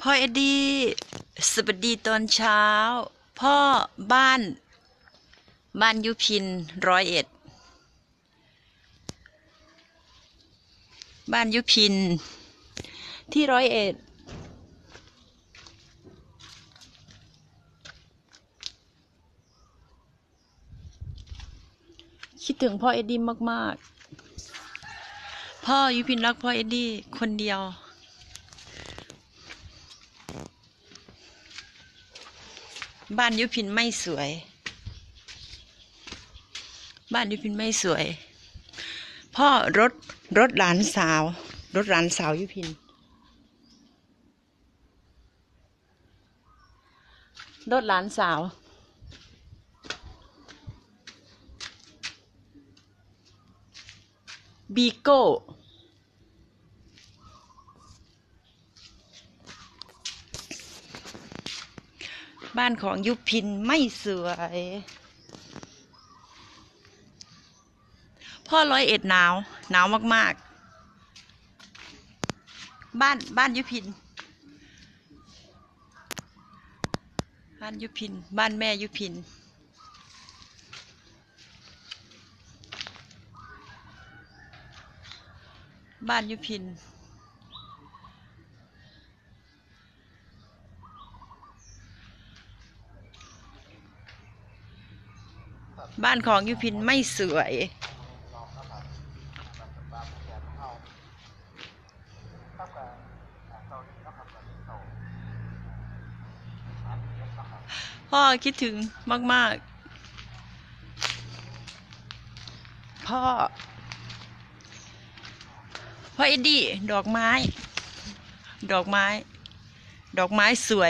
พ่อเอ็ดดี้สวัสดีตอนเช้าพ่อบ้านยุพิน101บ้านยุพินที่101คิดถึงพ่อเอ็ดดี้มากๆพ่อยุพินรักพ่อเอ็ดดี้คนเดียวบ้านยุพินไม่สวยบ้านยุพินไม่สวยพ่อรถหลานสาวยุพินรถหลานสาวบีโก้บ้านของยุพินไม่สวยพ่อ101หนาวมากๆบ้านยุพินบ้านแม่ยุพินบ้านยุพินบ้านของยุพินไม่สวยพ่อคิดถึงมากๆพ่อเอ็ดดี้ดอกไม้สวย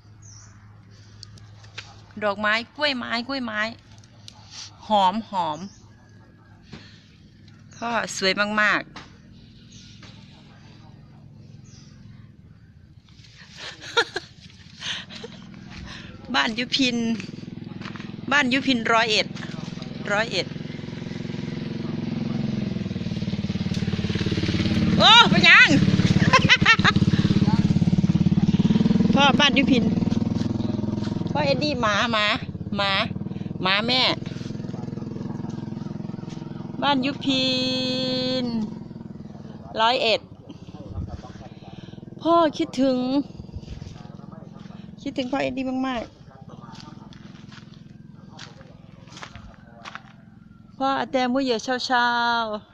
ดอกไม้กล้วยไม้หอมพ่อสวยมากๆบ้านยุพิน101โอ้ไปยัง พ่อบ้านยุพินพ่อเอ็ดดี้หมาแม่บ้านยุพิน101พ่อคิดถึงพ่อเอ็ดดี้มากๆพ่อแต่มื้อเย็นเช้า